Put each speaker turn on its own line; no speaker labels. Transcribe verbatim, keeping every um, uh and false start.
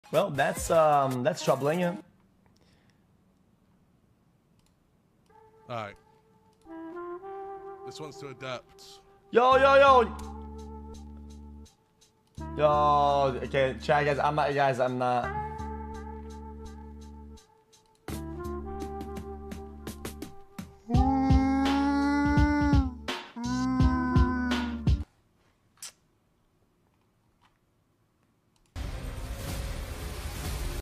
Well, that's um, that's troubling. Yeah.
All right. This one's to Adept.
Yo, yo, yo. Yo, okay, chat guys. I'm not, guys. I'm not.